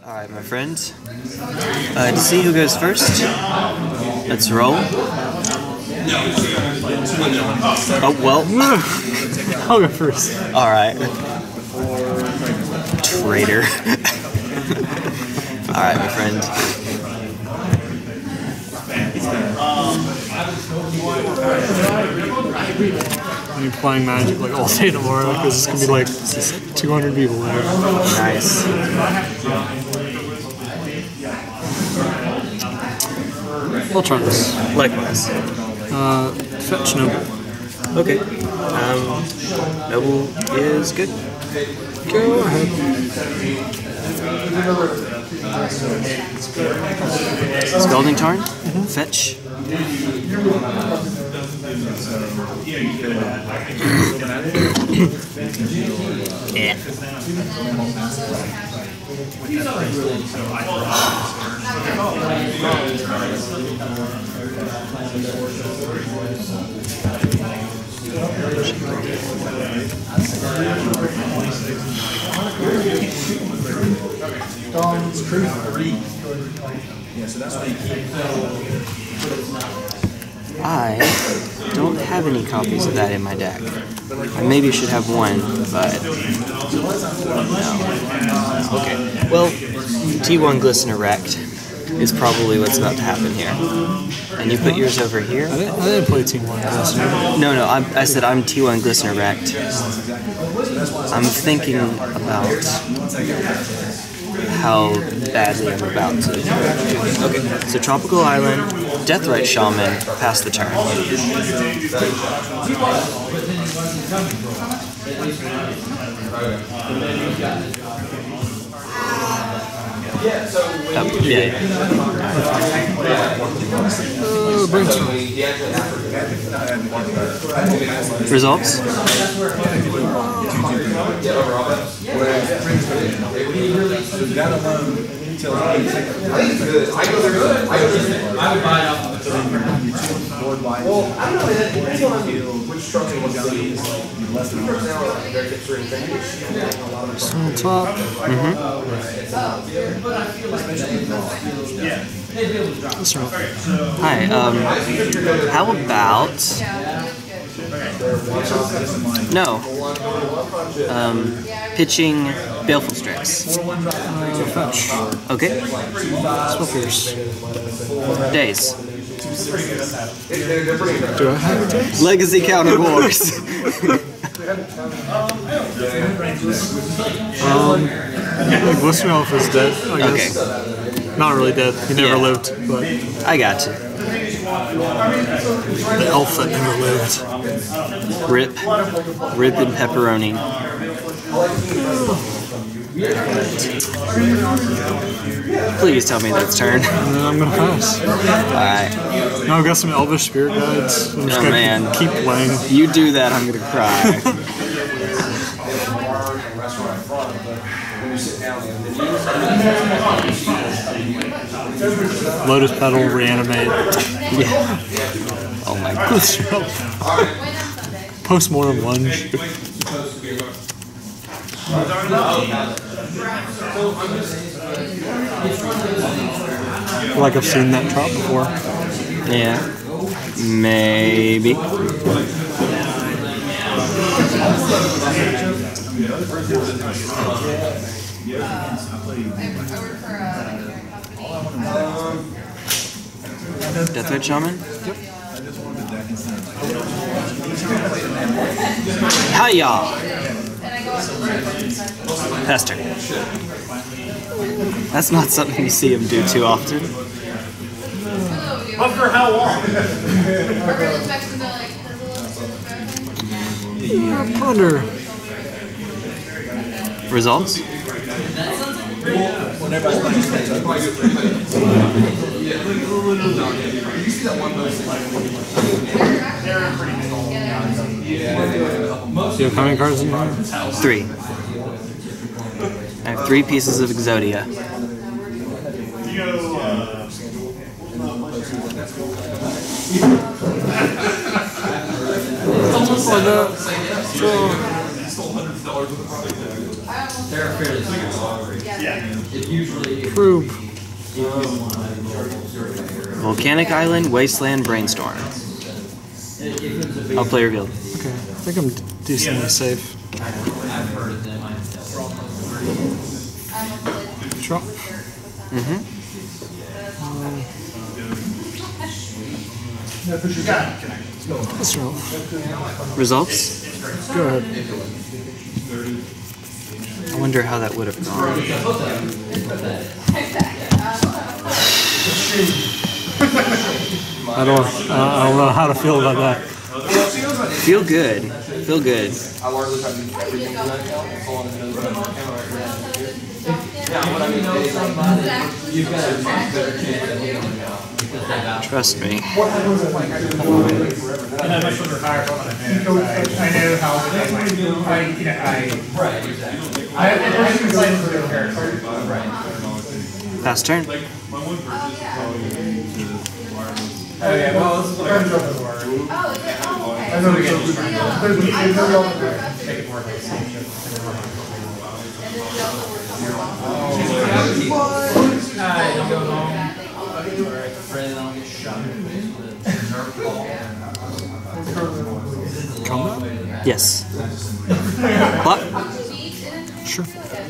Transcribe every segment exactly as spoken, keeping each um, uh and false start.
Alright, my friends. Uh, to see who goes first, let's roll. Oh, well. I'll go first. Alright. Traitor. Alright, my friend. I'm playing Magic like all day tomorrow because it's gonna be like two hundred people there. Nice. I'll try this. Likewise. Uh, fetch Noble. Okay. Um, Noble is good. Go ahead. Scalding Tarn. Mm-hmm. Fetch. Yeah. I don't have any copies of that in my deck. I maybe should have one, but no. Okay. Well, T one Glisten Erect is probably what's about to happen here. And you put yours over here? I didn't, I didn't play T one Glisten. No, no, I'm, I said I'm T one Glisten Erect. I'm thinking about how badly I'm about to. Okay, so Tropical Island, Deathrite Shaman, pass the turn. Oh, yeah, yeah. Uh, Results? I would buy it off the Well, I don't know, it depends on which structure was used. So on top. Mm-hmm. Hi, um, how about... No. Um, pitching Baleful Strix. Uh, fetch. Okay. Swifters. Days. Do I have a days? Legacy Counter Wars. um, yeah, Glistener Elf is dead, I guess. Okay. Not really dead. He never Yeah. lived, but I got you. the elf that never lived. Rip. Rip and pepperoni. Please tell me that's turn. And then I'm gonna pass. Alright. Now I've got some Elvish Spirit Guides. I'm just Oh gonna man. keep playing. You do that, I'm gonna cry. Lotus Petal, reanimate. Yeah. Oh my god. Postmortem lunge. I feel like I've seen that drop before. Yeah. Maybe. Deathrite Shaman? Yep. Hiya! Pass turn. That's not something you see him do too often. But for how long? Yeah, ponder. Results? Do you have how many cards in here? Three. I have three pieces of Exodia. Like that. So, They're fairly small. It usually Proof. Volcanic Island, Wasteland, Brainstorm. I'll play revealed. Okay, I think I'm decently safe. I've heard of them. Draw. Mm-hmm. Let's roll. Results? Go ahead. I wonder how that would have gone. I don't. Uh, I don't know how to feel about that. Feel good. Feel good. Trust me. I know how I, you know, I, right, exactly. I have been playing for their characters. Right. Fast turn. Oh, yeah, well, this is what I'm looking for. Oh, is it? Oh, okay. I know we get this. Make it more like a steamship. I don't go home. Alright, Fred, I don't get shot in the face with a Nerf ball. Combat? Yes. Block. Sure.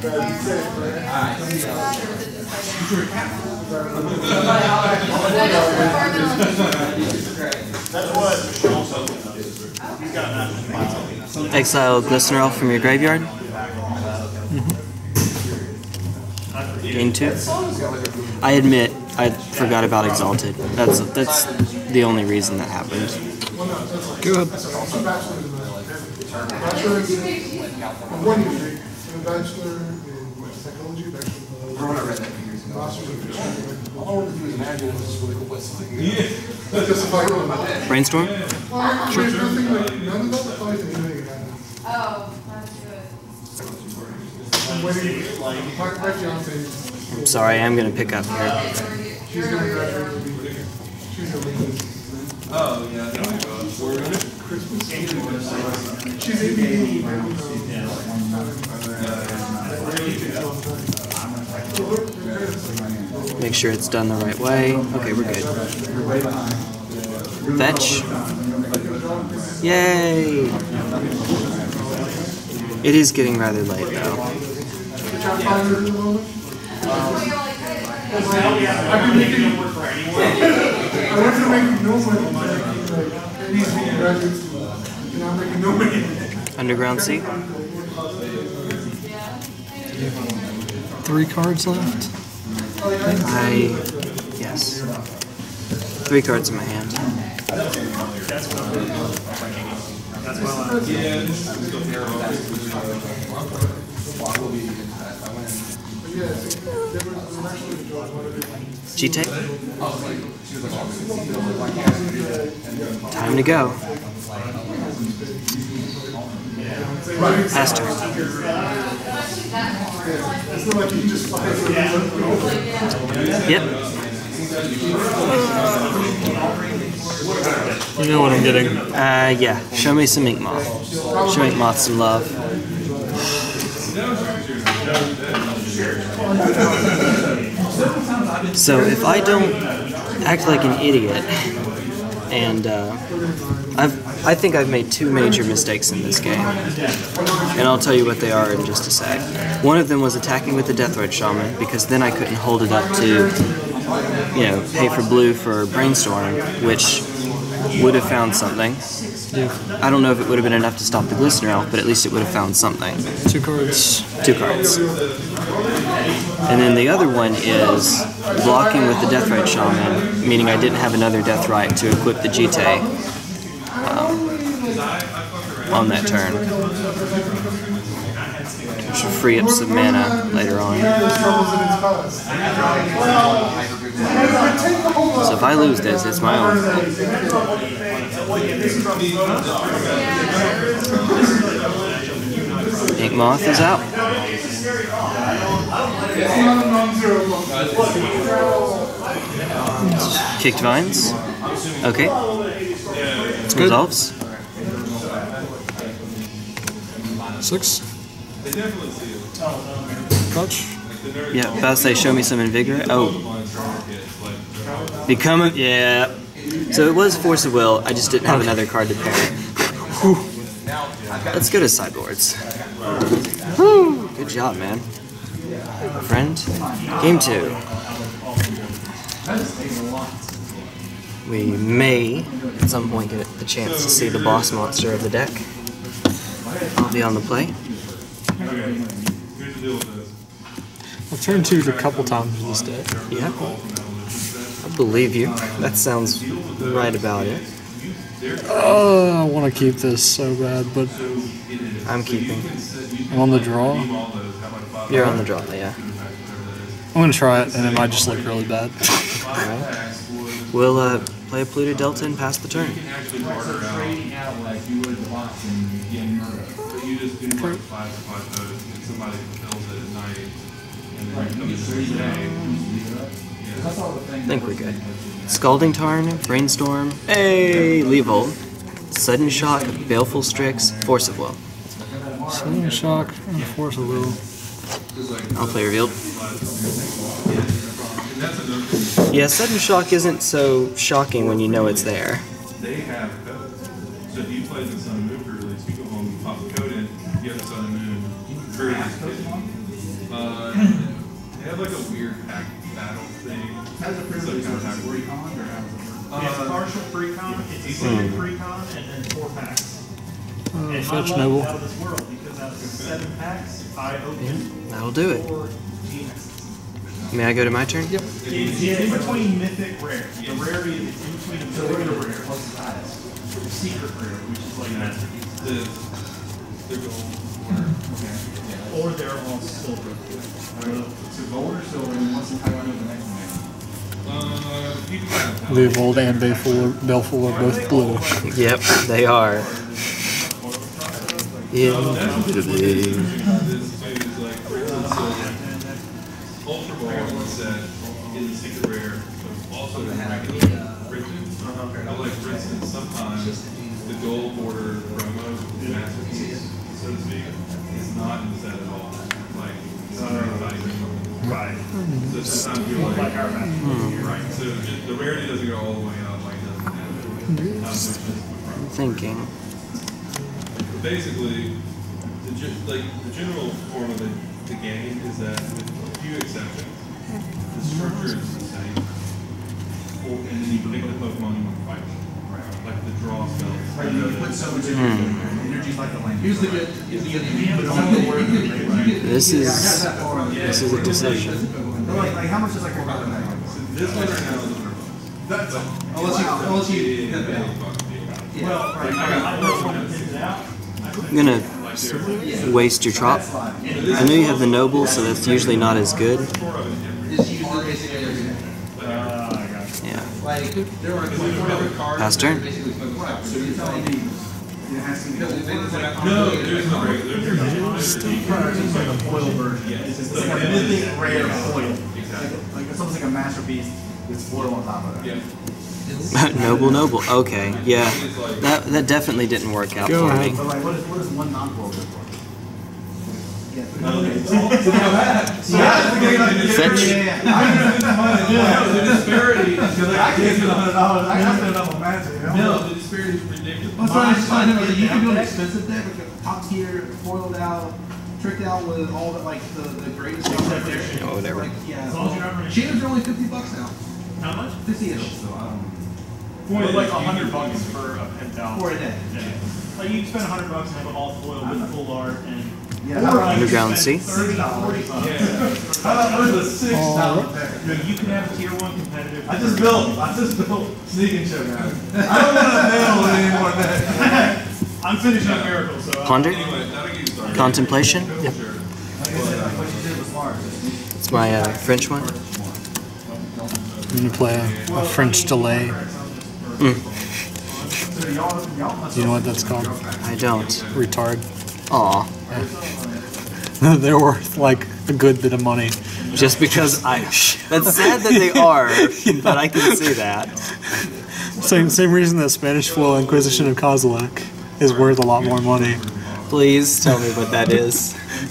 Exile Glistener Elf from your graveyard. Mm-hmm. Gain two. I admit I forgot about Exalted. That's that's the only reason that happened. Good. One degree, and a bachelor in psychology, bachelor in master's in fiction. All I wanted to do is imagine it was this really cool place to live. Just if I go in my head. Brainstorm? Well, there's nothing like, none of that applies to anything about it. Oh, that's good. I'm waiting, my, my fiance, I'm sorry, I'm gonna pick up here. she's gonna graduate with me. She's gonna leave this. Oh, yeah. Christmas. She's A B D. Make sure it's done the right way. Okay, we're good. Fetch. Yay! It is getting rather late though. Which I find her at the moment. I've been making, I went to make no money, like, these being graduate school, and I'm making no money. Underground Sea. Three cards left. I yes. Three cards in my hand. G-Tape. Time to go. Pass turn. Yep. You know what I'm getting. Uh, yeah. Show me some Ink Moth. Show Ink Moth some love. So if I don't act like an idiot, and uh, I've, I think I've made two major mistakes in this game, and I'll tell you what they are in just a sec. One of them was attacking with the Deathrite Shaman, because then I couldn't hold it up to, you know, pay for blue for Brainstorm, which would have found something. Yeah. I don't know if it would have been enough to stop the Glistener Elf, but at least it would have found something. Two cards. Two cards. And then the other one is blocking with the Deathrite Shaman, meaning I didn't have another Deathrite to equip the G-Tay um, on that turn. Which should free up some mana later on. So if I lose this, it's my own fault. Ink Moth is out. Kicked Vines. Okay. It's good. Resolves. Six. Touch. Yeah, about to say, show me some invigorate. Oh. Become a, yeah. So it was Force of Will, I just didn't have another card to pair. Let's go to sideboards. Woo! Good job, man. Friend. Game two. We may, at some point, get the chance to see the boss monster of the deck. I'll be on the play. I've turned two a couple times in this deck. Yeah. I believe you. That sounds right about it. Oh, I want to keep this so bad, but I'm keeping. I'm on the draw. You're on the draw, yeah. I'm going to try it, and it might just look really bad. Alright. We'll uh, play a Pluto Delta and pass the turn. I think we're good. Scalding Tarn, Brainstorm, hey, Leovold, Sudden Shock, Baleful Strix, Force of Will. Sudden Shock and Force of Will. I'll play Revealed. Yeah, Sudden Shock isn't so shocking when you know it's there. They have codes. So if you play the Sun and Moon pre-release, you go home and pop the code in, you have the Sun and Moon pre-release kit. Uh, they have like a weird pack battle thing. Has a pre-release kind of versus pre-con, or how does it work? It's partial pre-con, it's a second pre-con, and then four packs. Uh, And fetch my Noble. luck is out of this world, because out of seven packs, I opened That'll do it. four G X. May I go to my turn? Yep. It's in between mythic rare. The rarity is in between mythic and rare. What's the highest? Secret rare, which is like masterpiece. The, they're gold. Or they're all silver. So gold or silver, and what's the high one of the next one? Uh, you can kind of tell. Leovold and Baleful are, Baleful are both blue. Yep, they are. Yeah. This is like, for instance, so Ultra Ball set is a secret rare, but also in regular printed. But like, for instance, sometimes the gold border promo masterpiece, so to speak, is not in the set at all. Like, somebody Right. So sometimes you're like, Like our masterpiece. right. So just, the rarity doesn't go all the way up, like, it doesn't have it. I'm thinking. Basically, the, ge- like, the general form of the, the game is that, with a few exceptions, the structure is the same. Or, and then you pick the Pokemon you want to fight with. Like the draw spells. Right, you put so much energy, energy's like the land. Here's the good, here's the good, but only the word. This is this is a decision. Like, like, how much is like a card? This one right now is one hundred bucks. That's, unless you, unless you. Well, right, I don't want to pick it out. I'm gonna s- waste your trop. I know you have the Noble, so that's usually not as good. Is used basically every day. Uh, I got it. Yeah. Like, there are twenty-four cards. Pass turn. Right, so you're telling me it has to be. No, there's no regular. There's It's like a foil version. It's like a mythic rare foil. Like, it's almost like a masterpiece with foil on top of it. Yeah. Noble, Noble. Okay, yeah. That that definitely didn't work out Go for ahead. me. But like, what is, what is one non-foil good for? Fetch. The disparity. I can't spend a hundred dollars. I can spend enough on magic. You know? No, the disparity is ridiculous. I'm trying to find out. You can do an expensive deck, like a top tier, foiled out, tricked out with all the like the, the greatest stuff right there. Oh, whatever. Like, yeah. As long as you're not running. Cheaters are only fifty bucks now. How much? Fifty-ish. So I don't know. It's like a hundred bucks for a pen towel. For a day. Yeah. Like you spend a hundred bucks and have it all foiled with full art and. Yeah. How about Underground Sea. Thirty, forty bucks. how about where's the six dollar deck? You know, you can have a tier one competitive. I just built. I just built Sneak and Show guys. I don't want to nail it anymore. That. I'm finishing up Miracle, so. Ponder. Anyway, that'll get you started. Contemplation. Yep. Like I said, like what you did was smart. It's my uh, French one. I'm gonna play a French delay. Mm. Do you know what that's called? I don't. Retard. Aw. They're worth like a good bit of money. Just because I. That's sad that they are, but I can see that. Same same reason that Spanish Flow Inquisition of Kozilek is worth a lot more money. Please tell me what that is.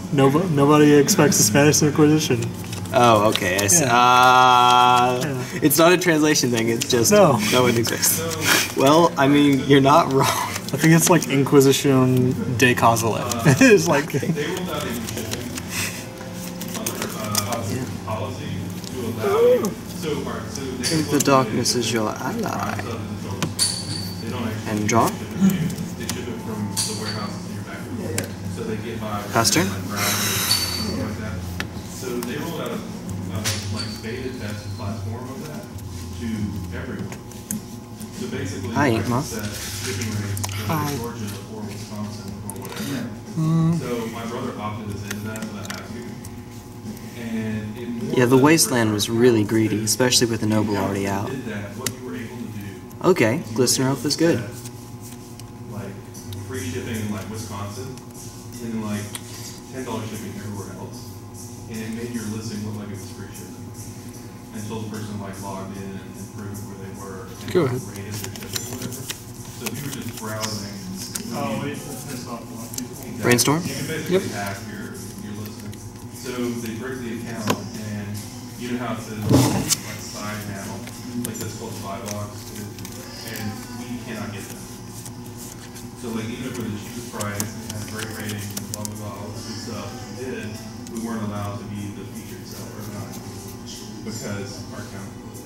Nobody, nobody expects the Spanish Inquisition. Oh, okay. I see. Yeah. Uh, Yeah. It's not a translation thing. It's just No. no one exists. Well, I mean, you're not wrong. I think it's like Inquisition de Causale. It's like They rolled out a new shipping uh, policy to allow you. So, all right, so they Think the darkness is your ally. They don't actually And draw. ship it to you. They ship it from the warehouses in your factory. So they get by with Pastor? like routers, something like that. So they rolled out a uh, like beta test platform of that to everyone. So basically, Hi, like Ma. set shipping rates in Hi. Georgia or Wisconsin or whatever. So my brother opted us into that without asking. And it more Yeah, the or less Wasteland was really greedy, especially with the Noble already out. did that, what you were able to do. Okay, Glistener Elf is good. Like free shipping in like Wisconsin, and then like ten dollars shipping everywhere else, and it made your listing look like it was free shipping until the person like logged in and proved where they were and Go ahead. rated their shipping or whatever. So if you were just browsing, Oh, wait, that's pissed off a lot of people. Brainstorm? you can basically hack your your listing. So they break the account, and you know how it says like side now, like that's called buy box, and we cannot get that. So like even if we're the cheapest price and had great ratings and blah blah blah, all this good stuff we did, we weren't allowed to be the featured seller or not because our account was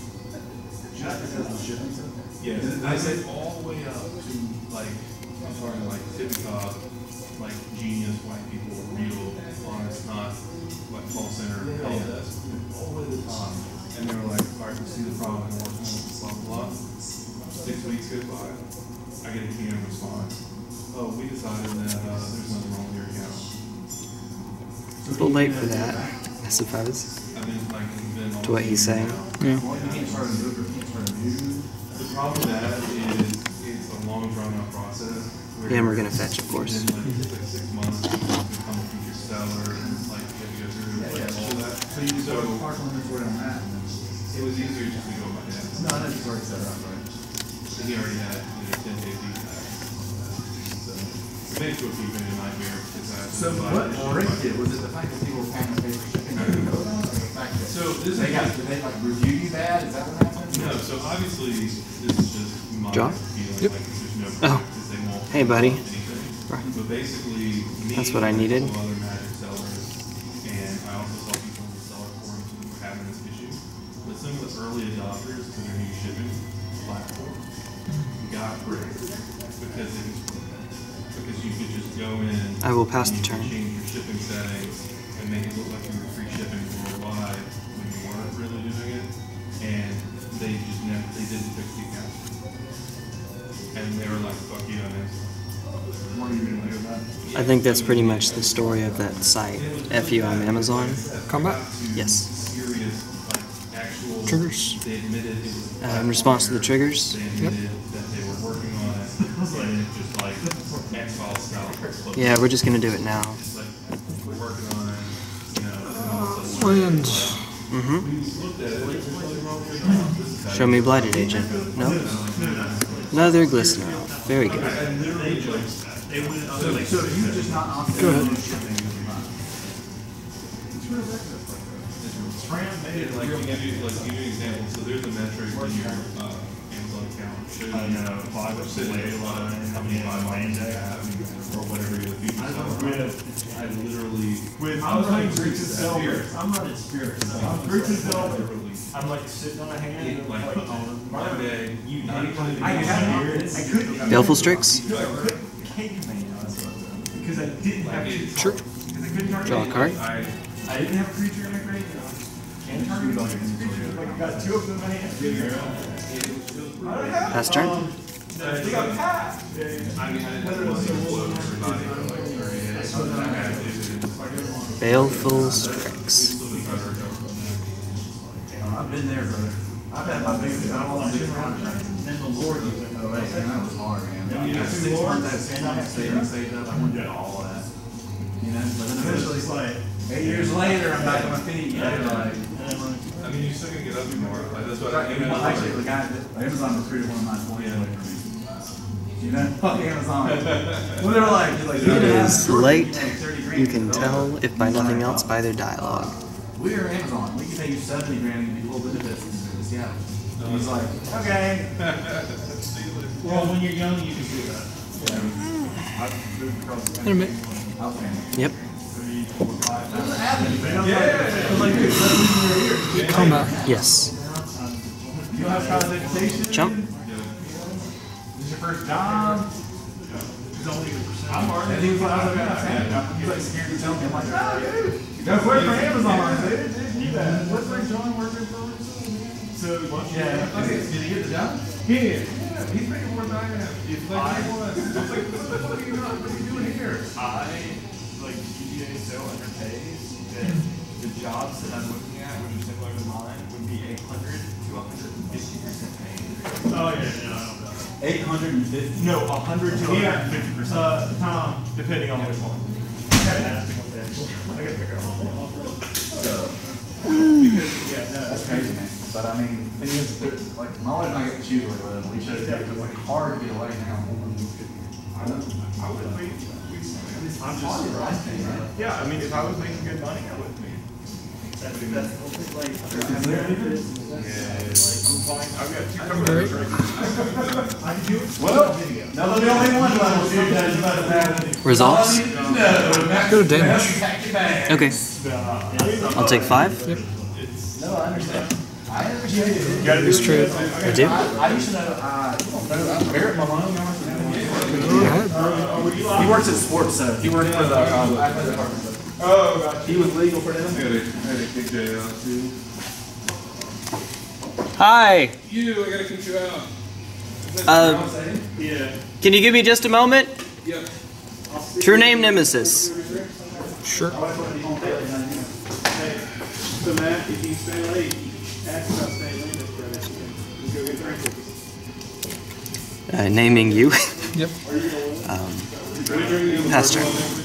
rigged. Yeah, I said all the way up to like I'm talking like tippy top, like genius white people, real, honest, not like call center help desk, all the way to the top. And they were like, all right, we see the problem, we're working on blah blah blah. Six weeks goes by. I get a P M response. Oh, we decided that uh, there's nothing wrong with your account. A little late for that, I suppose, I've been like, it's been to what he's saying. yeah. The problem with that is it's a long drawn out process. where Yeah, and we're gonna fetch, of course. Within like, it's like six months to become a feature seller and it's like you have to go through like, all that. So you so Partial inventory on that, and then. it was easier just to go by that. No, that's already set up, right? So he already had you know, ten day feedback. So it made it to a feed a nightmare because I had to So buy what it. bricked it, was it the fact that people were paying the paper shipping? Or the fact that So this They is got, just- did they like review you bad, is that what happened? No, so obviously this is just my John? feeling Yep. like there's no Oh. because they won't Hey, buddy. anything. Right. But basically, me That's what I needed. and some other magic sellers, and I also saw people in the seller forums who were having this issue. But some of the early adopters to their new shipping platform got rigged because it was because you could just go in. I will pass and the you could turn. change your shipping settings and make it look like you were free shipping worldwide when you weren't really doing it, and they just never they didn't fix the account. And they were like, "Fuck you," on this. What are you gonna do about it? I think that's pretty much the story of that site. F U on Amazon. Combat? Yes. Serious, like, actual. Triggers. They admitted it was. a Uh, in response to the platform triggers. error. They admitted that they were working on it, and it just like X-File style. Yeah, we're just gonna do it now. It's like, we're working on it, you know, and all of a sudden, Land. Mm-hmm. we looked at it, there's nothing wrong with it. This is how Show me Blighted Agent. No? Another Glistener Elf. Very good. I literally like. They went up So, like. so you just not opted Go ahead. in shipping, you'll be fine. Yeah, like, to give you, like, to give you an example, so there's a metric in your, uh, Amazon account, shows I you know, five or six sitting days, line, how many yeah, buy boxes you Monday. have, or whatever you're the feature seller. I literally. With, I I'm was running like, Greek to that sell. beer. I'm running spirits. I'm Greek to sell. Literally, I'm like sitting on a hand. it, and like, like, on Monday, you, not even. I had, I couldn't. Baleful Strix. I couldn't caveman because I didn't have. Sure. Because I couldn't target. Draw a card. I, I didn't have a creature in my grave. Can't target on creature. Like I got two of them in my hand. Pass turn. They got passed. I mean, I didn't want to blow everybody for like thirty days. I had to do it. Baleful Strix. I've been there, brother. I've had my biggest, I've almost big contracts, and then the Lord was in L A, and that was hard, man. You know, six months, that six months saved, saved up, I went through all of that. You know, but then eventually it's like, eight years later, I'm back on my feet, you know, like. I mean, you're still gonna get up tomorrow, like, that's what I, you know, Well, like, actually, the guy, that- Amazon recruited one of my employees away from me. You know, fuck Amazon. Well, they're like, they're like, It is late. You can tell, if by nothing else, by their dialogue. We're Amazon. We can pay you seventy grand and give you full benefits in Seattle. And he's like, okay. Well, when you're young, you can do that. Wait a minute. Yep. Combat. Yes. You don't have college education? Jump. This is your first job? I'm already. And he was like, I was like, he's like scared to tell me. I'm like, oh, dude. That's work for Amazon, dude. What's like John working for? So, yeah. Okay, did he get the job? Yeah, yeah, he's making more than I am. It's like I was. I was like, what the fuck are you not? What are you doing here? I, like, G T A is so underpaid that the jobs that I'm looking at, which are similar to mine, would be eight hundred to one hundred fifty percent paid. Oh, yeah, yeah, I don't know. eight hundred fifty? No, one hundred to one hundred fifty percent. Uh, Tom, depending on which one. I gotta ask him up there. I gotta figure out. Because, yeah, no. That's crazy, man. But I mean, the thing is, there's, like, my wife and I get to choose where we live. We should have, it's like hard to get away now. I don't, I would make, I'm just, yeah, I mean, if I was making good money, I would be. That's, that's, like, I'm fine, I've got two covers right now. I can do it. Well, now the only one I will see that is about to have. Results? Go to damage. Okay. I'll take five. Yep. No, I understand. I understand. You gotta do This trade. I do. I used to know, uh, Barrett Malone. He works at sports, so he worked for the, um, Oh, gotcha. he was legal for them. I had a, I had a kick Jay out too. Hi. You, I gotta kick you out. Uh, Yeah. can you give me just a moment? Yep. True name Nemesis. Sure. So Matt, if you stay late, ask about staying late this Friday. Let's go get drinks. Uh, naming you. Yep. um, Pastor.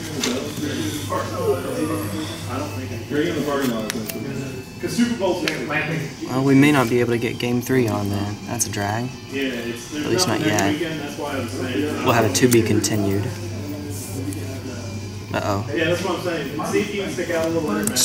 Drink in the parking lot. Because Super Bowl's next week. Well, we may not be able to get game three on then. That's a drag. Yeah, it's At least not yet. weekend, that's why I was saying. We'll have it to be continued. Uh oh. Yeah, that's what I'm saying. See if you can stick out a little bit, Matt.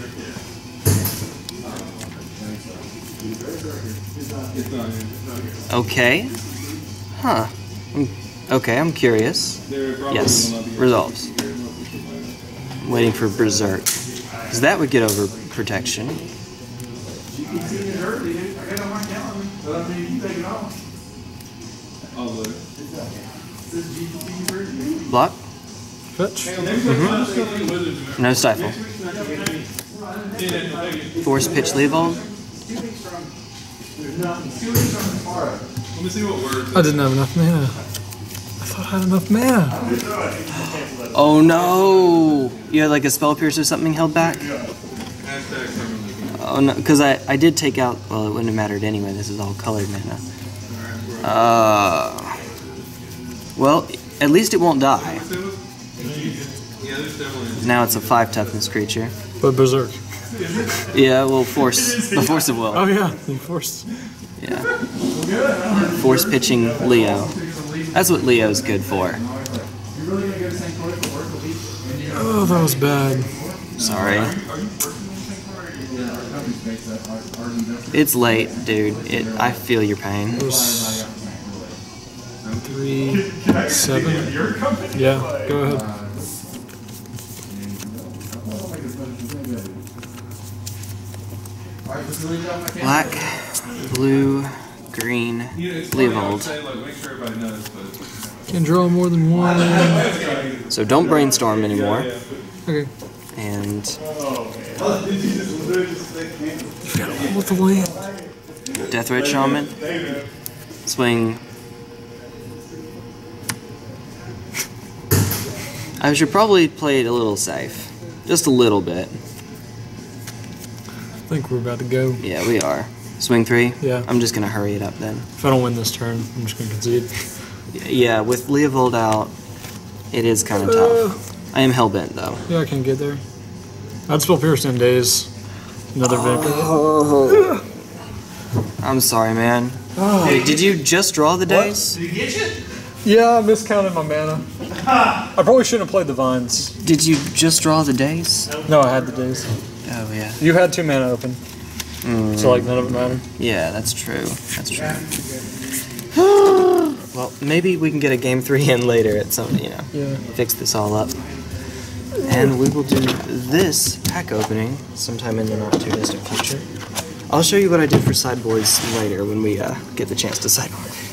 It's not here. Okay. Huh. I'm, okay, I'm curious. There probably Yes. will not be Resolves. I'm waiting for Berserk. Because that would get over protection. G P T is early, dude. I got it on my calendar. But I mean, you take it off. I'll look. It says G P T is early. Block. Fetch. Mm-hmm. No stifle. Force pitch Leovold. Let me see what words. I didn't have enough mana. I thought I had enough mana. Oh no! You had like a spell pierce or something held back? Hashtag summer league. Oh no, because I, I did take out, well, it wouldn't have mattered anyway, this is all colored mana. Uh, well, at least it won't die. Yeah, there's definitely. Now it's a five toughness creature. But Berserk. Yeah, well, force, the force of will. Oh yeah, you forced. Yeah. Force pitching Leo. That's what Leo's good for. Oh, that was bad. Sorry. It's late, dude. It, I feel your pain. It was three, seven. Yeah, go ahead. Black, blue, green, You know, it's funny, I would Leovold. say, like, make sure everybody knows, but. Can't draw more than one. So don't brainstorm anymore. Okay. And With the land. Death Red Shaman. Swing. I should probably play it a little safe. Just a little bit. I think we're about to go. Yeah, we are. Swing three? Yeah. I'm just going to hurry it up then. If I don't win this turn, I'm just going to concede. Yeah, with Leovold out, it is kind of tough. I am hellbent though. Yeah, I can get there. I'd spell Pierce in days. Another Vicar. Oh. I'm sorry, man. Oh. Hey, did you just draw the dice? Did he get you? Yeah, I miscounted my mana. I probably shouldn't have played the vines. Did you just draw the days? No, I had the days. Oh, yeah. You had two mana open. Mm. So, like, none of it mattered. Yeah, that's true. That's true. Well, maybe we can get a game three in later at some, you know, Yeah. fix this all up. And we will do this pack opening sometime in the not too distant future. I'll show you what I did for sideboards later when we uh, get the chance to sideboard.